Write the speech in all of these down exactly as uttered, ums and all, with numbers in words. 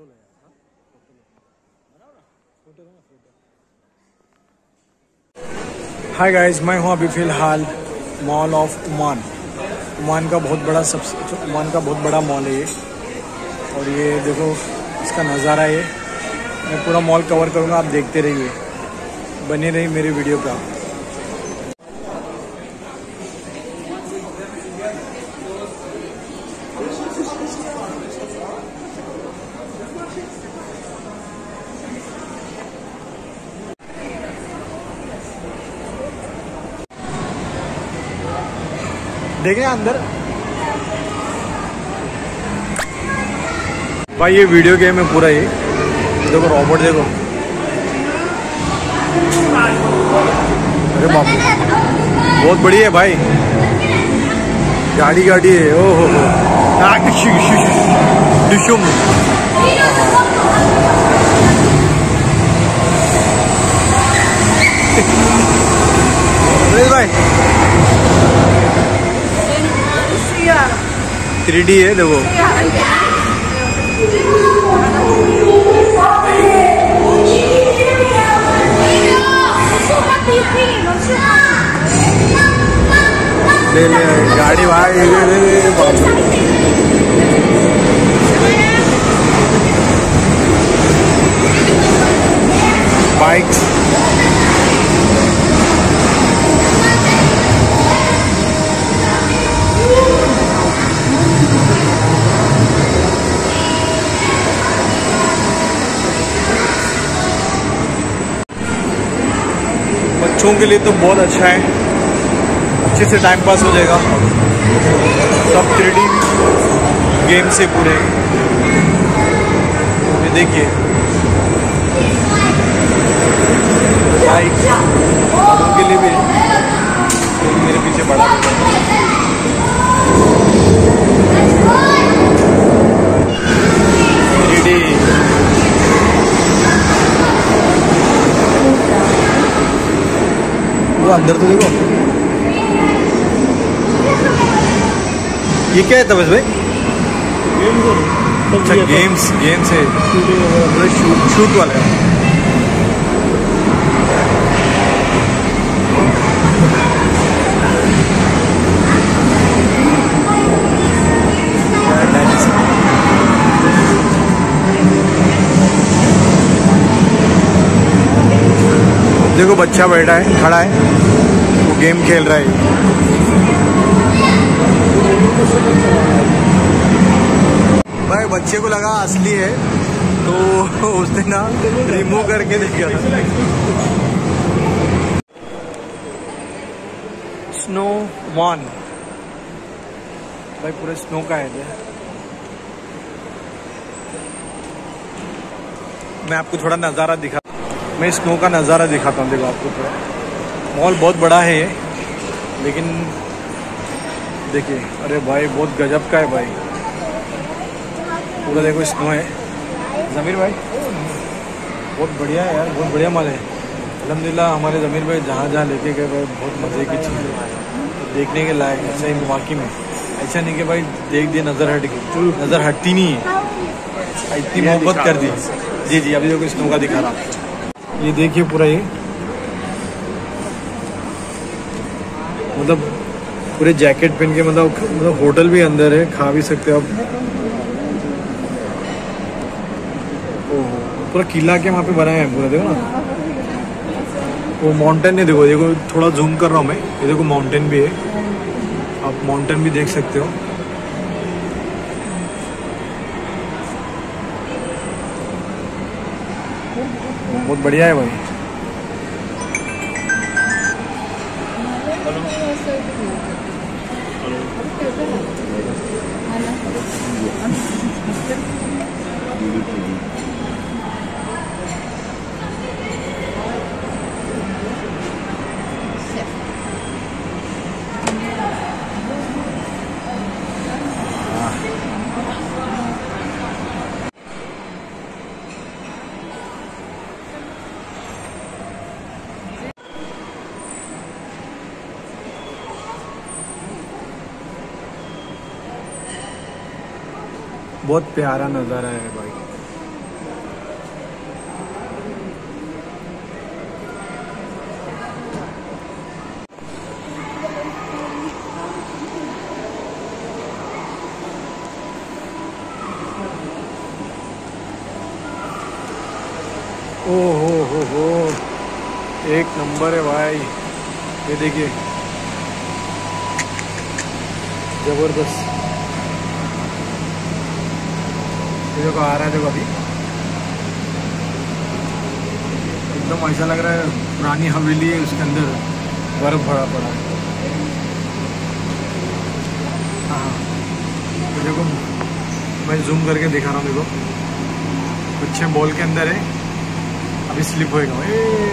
Photo ले यार, photo ले, फोटो ले ना फोटो। हाय गाइस, मैं हूँ अभी फ़िलहाल मॉल ऑफ ओमान। ओमान का बहुत बड़ा सबसे ओमान का बहुत बड़ा मॉल है ये। और ये देखो इसका नज़ारा है। मैं पूरा मॉल कवर करूँगा, आप देखते रहिए, बने रहिए मेरी वीडियो पे। देखें अंदर भाई, ये वीडियो गेम है पूरा। ये देखो रोबोट, देखो, अरे बाप रे, बहुत बढ़िया है भाई। गाड़ी गाड़ी है, ओ हो हो, डिशुम। भाई थ्री डी है, देखो। ले ले गाड़ी भाई, ले ले ले बाइक्स। बच्चों के लिए तो बहुत अच्छा है, अच्छे से टाइम पास हो जाएगा। सब थ्री डी गेम से पूरे, ये देखिए बाइक के लिए भी मेरे पीछे बड़ा थ्री डी। वो अंदर तो देखो, ये क्या है तबस भाई? अच्छा गेम्स, गेम्स है, शूट शूट वाला है। देखो बच्चा बैठा है, खड़ा है, वो गेम खेल रहा है। भाई बच्चे को लगा असली है, तो उसने ना रिमूव करके देखा। स्नो मान भाई, पूरे स्नो का है। मैं आपको थोड़ा नज़ारा दिखा, मैं स्नो का नज़ारा दिखाता हूँ। देखो आपको थोड़ा, मॉल बहुत बड़ा है ये, लेकिन देखिए, अरे भाई बहुत गजब का है भाई। पूरा देखो स्नो है। ज़मीर भाई बहुत बढ़िया है यार, बहुत बढ़िया माल है। अल्हम्दुलिल्लाह हमारे ज़मीर भाई जहाँ जहाँ लेके गए भाई, बहुत मज़े की चीज़ है, देखने के लायक। ऐसा ही वाकई में, ऐसा नहीं कि भाई देख दिए नज़र हट गई, नज़र हटती नहीं है, इतनी मोहब्बत कर दी। जी जी, अभी देखो स्नो का दिखा रहा हूँ। ये देखिए पूरा, ये मतलब पूरे जैकेट पहन के, मतलब मतलब होटल भी अंदर है, खा भी सकते हो आप। ओह, पूरा किला के वहाँ पे बनाया है पूरा, देखो ना। वो माउंटेन है, देखो देखो, थोड़ा जूम कर रहा हूँ मैं, ये देखो माउंटेन भी है, आप माउंटेन भी देख सकते हो। बहुत बढ़िया है भाई। बहुत प्यारा नज़ारा है भाई। हो हो एक नंबर है भाई। ये देखिए जबरदस्त। ये देखो आ रहा है देखो अभी एकदम ऐसा लग रहा है पुरानी हवेली है, उसके अंदर बर्फ भरा पड़ा है। हाँ तो देखो मैं जूम करके दिखा रहा हूँ। देखो बच्चे बॉल के अंदर है, अभी स्लिप होएगा।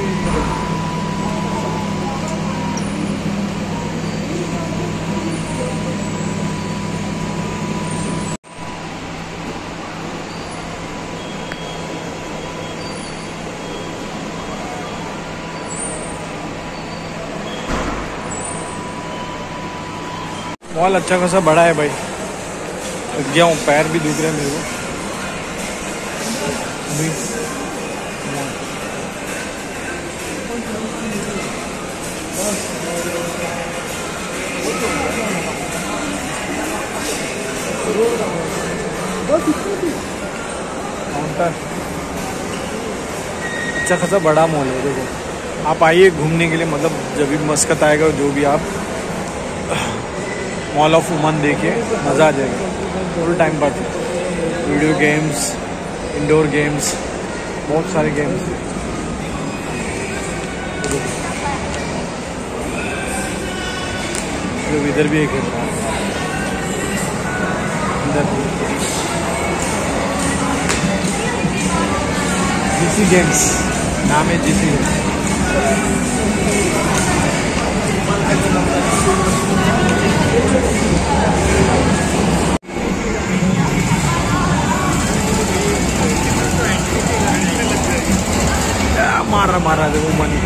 मॉल अच्छा खासा बड़ा है भाई। थक गया हूँ, पैर भी दुख रहे हैं मेरे को अभी। काउंटर अच्छा खासा बड़ा मॉल है। देखो आप आइए घूमने के लिए, मतलब जब भी मस्कत आएगा जो भी आप मॉल ऑफ उमन देखिए, मज़ा आ जाएगा। Full time pass, video games, indoor games, बहुत सारे गेम्स। जो इधर भी एक है इधर जीसी गेम्स नाम है, जीसी मारा मारा देखो मनी।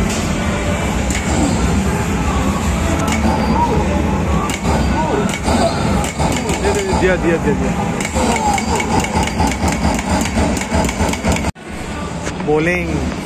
दिया दिया दिया दिया बॉलिंग।